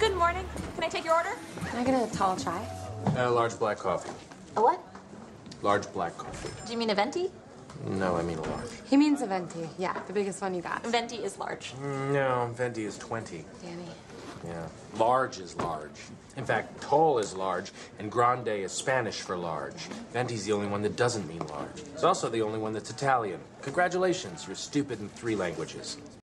Good morning. Can I take your order? Can I get a tall chai? A large black coffee. A what? Large black coffee. Do you mean a venti? No, I mean a large. He means a venti. Yeah, the biggest one you got. Venti is large. No, venti is 20. Danny. Yeah. Large is large. In fact, tall is large, and grande is Spanish for large. Venti's the only one that doesn't mean large. It's also the only one that's Italian. Congratulations, you're stupid in 3 languages.